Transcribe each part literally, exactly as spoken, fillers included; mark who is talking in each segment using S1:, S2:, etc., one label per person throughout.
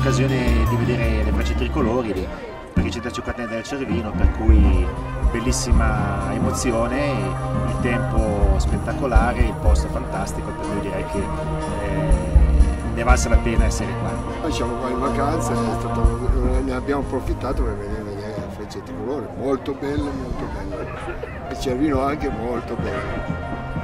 S1: l'occasione di vedere le frecce tricolori per i centocinquanta del Cervino, per cui bellissima emozione, il tempo spettacolare, il posto fantastico, per cui direi che eh, ne valsa la pena essere qua.
S2: Noi siamo qua in vacanza, è stato, ne abbiamo approfittato per venire a vedere le frecce tricolori, molto belle, molto belle. Il Cervino anche molto bello.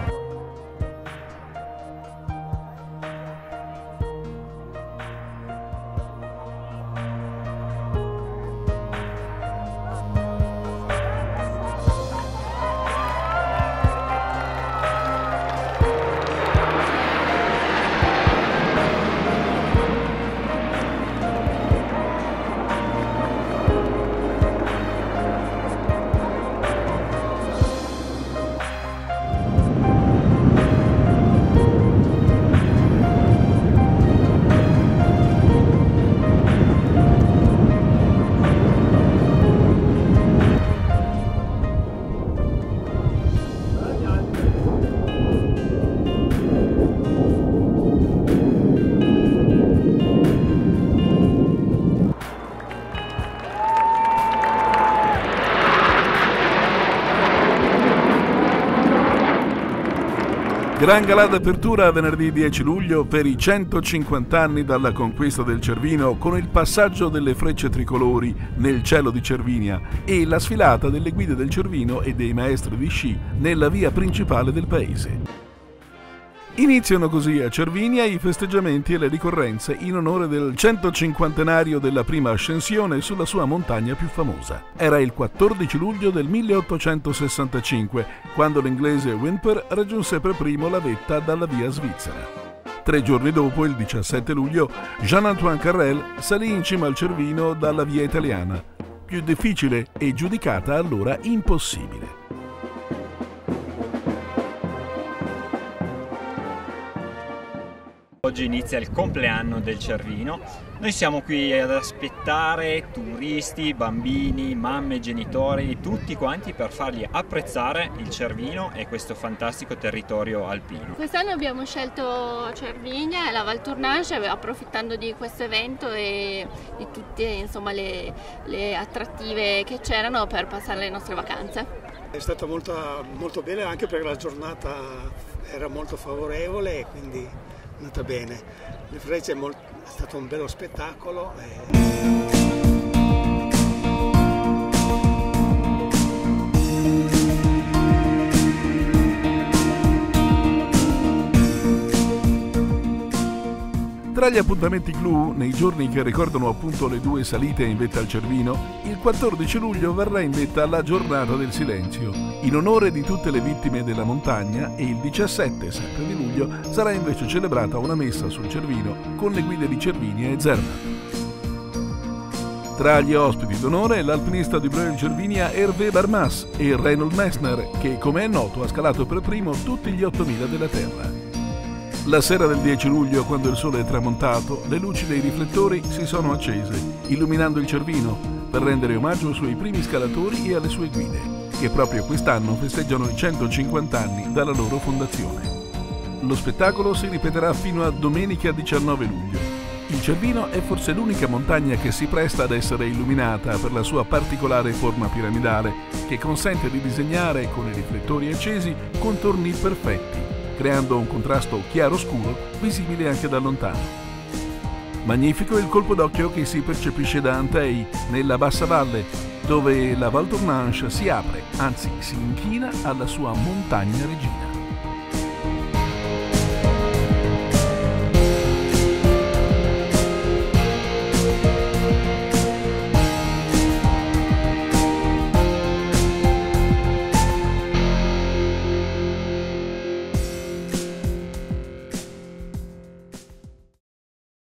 S3: Gran galà d'apertura venerdì dieci luglio per i centocinquanta anni dalla conquista del Cervino, con il passaggio delle frecce tricolori nel cielo di Cervinia e la sfilata delle guide del Cervino e dei maestri di sci nella via principale del paese. Iniziano così a Cervinia i festeggiamenti e le ricorrenze in onore del centocinquantenario della prima ascensione sulla sua montagna più famosa. Era il quattordici luglio del milleottocentosessantacinque, quando l'inglese Whymper raggiunse per primo la vetta dalla via svizzera. Tre giorni dopo, il diciassette luglio, Jean-Antoine Carrel salì in cima al Cervino dalla via italiana, più difficile e giudicata allora impossibile.
S4: Oggi inizia il compleanno del Cervino. Noi siamo qui ad aspettare turisti, bambini, mamme, genitori, tutti quanti per fargli apprezzare il Cervino e questo fantastico territorio alpino.
S5: Quest'anno abbiamo scelto Cervinia e la Val Tournanche, approfittando di questo evento e di tutte, insomma, le, le attrattive che c'erano per passare le nostre vacanze.
S6: È stata molto, molto bene, anche perché la giornata era molto favorevole e quindi è andata bene. Le frecce è, molto, è stato un bello spettacolo. E...
S3: Tra gli appuntamenti clou, nei giorni che ricordano appunto le due salite in vetta al Cervino, il quattordici luglio verrà indetta la Giornata del Silenzio, in onore di tutte le vittime della montagna, e il diciassette, sempre di luglio, sarà invece celebrata una messa sul Cervino con le guide di Cervinia e Zermatt. Tra gli ospiti d'onore l'alpinista di Breuil Cervinia Hervé Barmas e Reinhold Messner, che, come è noto, ha scalato per primo tutti gli ottomila della Terra. La sera del dieci luglio, quando il sole è tramontato, le luci dei riflettori si sono accese, illuminando il Cervino, per rendere omaggio ai suoi primi scalatori e alle sue guide, che proprio quest'anno festeggiano i centocinquanta anni dalla loro fondazione. Lo spettacolo si ripeterà fino a domenica diciannove luglio. Il Cervino è forse l'unica montagna che si presta ad essere illuminata per la sua particolare forma piramidale, che consente di disegnare, con i riflettori accesi, contorni perfetti, creando un contrasto chiaro-scuro visibile anche da lontano. Magnifico il colpo d'occhio che si percepisce da Antei, nella bassa valle, dove la Val Tournanche si apre, anzi si inchina alla sua montagna regina.